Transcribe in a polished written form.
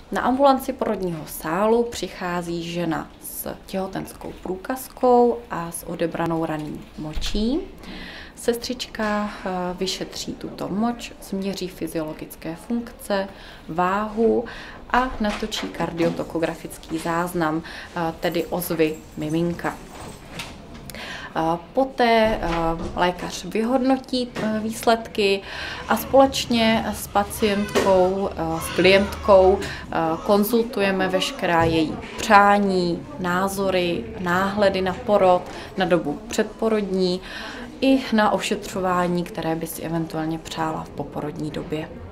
Na ambulanci porodního sálu přichází žena s těhotenskou průkazkou a s odebranou raný močí. Sestřička vyšetří tuto moč, změří fyziologické funkce, váhu a natočí kardiotokografický záznam, tedy ozvy miminka. Poté lékař vyhodnotí výsledky a společně s pacientkou, s klientkou konzultujeme veškerá její přání, názory, náhledy na porod, na dobu předporodní i na ošetřování, které by si eventuálně přála v poporodní době.